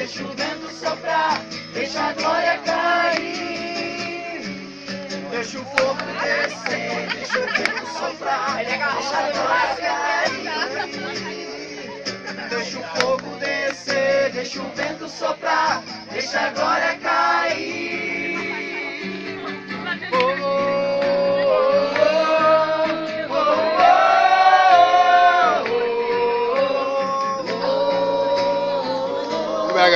deixa o vento soprar, deixa a glória cair. Deixa o fogo descer, deixa o vento soprar, deixa a glória cair. Deixa o fogo descer, deixa o vento soprar, deixa a glória cair. Oh, oh, oh, oh, oh, oh, oh.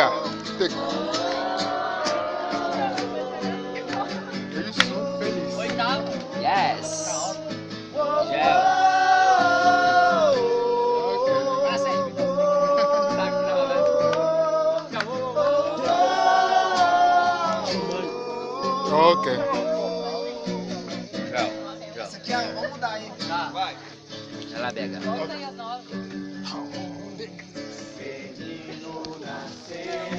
Yes. Ok. Essa aqui, vamos mudar aí. Tá. Vai. Vai lá, Bega. Menino nasceu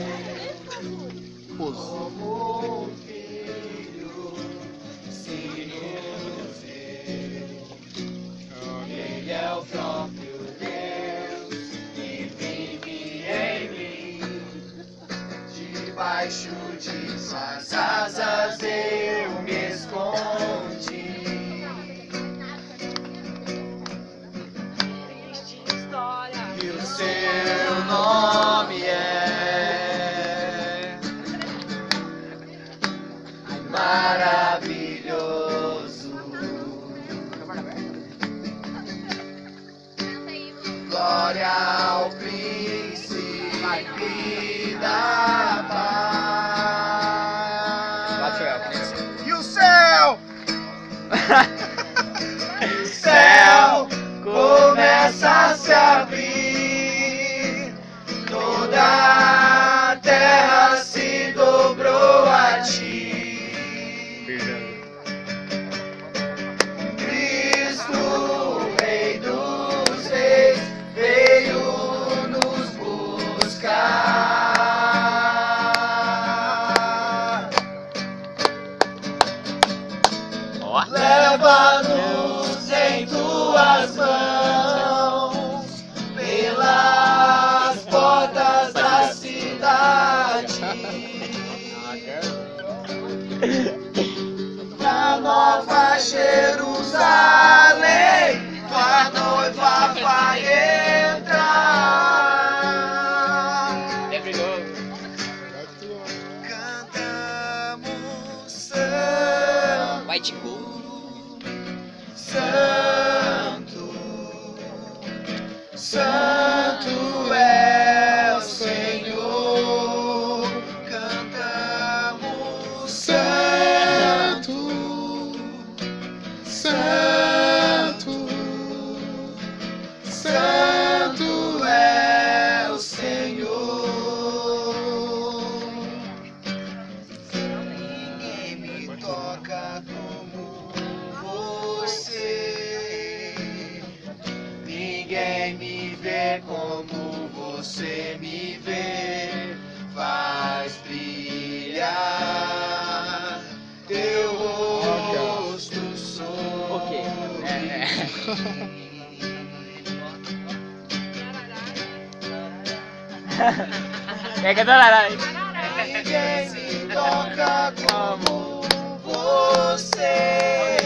Pose. como um filho, Senhor Deus. Ele é o próprio Deus que vive em mim. Debaixo de suas asas eu me escondi. E o seu nome é maravilhoso. Glória ao príncipe da paz. E o céu? O céu começa a se abrir, toda a terra se dobrou a ti. Cristo, o Rei dos Reis, veio nos buscar. Leva-nos em tuas mãos pelas portas da cidade, na Nova Jerusalém, tua noiva vai entrar. Cantamos santo, White Gold. santo, santo é o Senhor. Cantamos santo, Santo, santo é o Senhor. Ninguém me toca como você, ninguém me vê como você me vê. Faz brilhar teu rosto sobre Pega da laranja. ninguém me toca como você.